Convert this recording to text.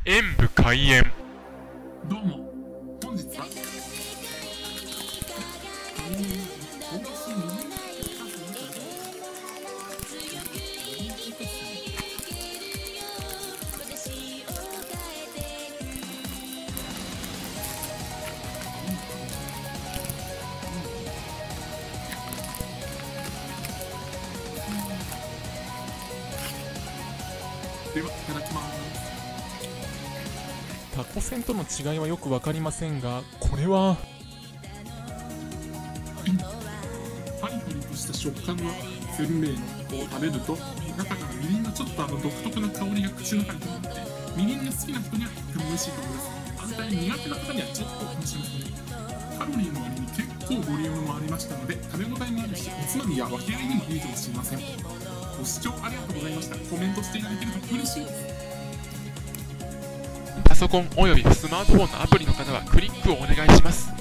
演武開演。 どうも、本日はでは、いただきます。 タコせんとの違いはよく分かりませんが、これはパリパリとした食感のせんべいを食べると、中からみりんのちょっと独特な香りが口の中に広がって、みりんが好きな人にはとても美味しいと思います。反対に苦手な方にはちょっとかもしれませんね。カロリーの割に結構ボリュームもありましたので、食べ応えもあるし、おつまみや分け合いにもいいかもしれません。ご視聴ありがとうございました。コメントしていただけると嬉しいです。 パソコンおよびスマートフォンのアプリの方はクリックをお願いします。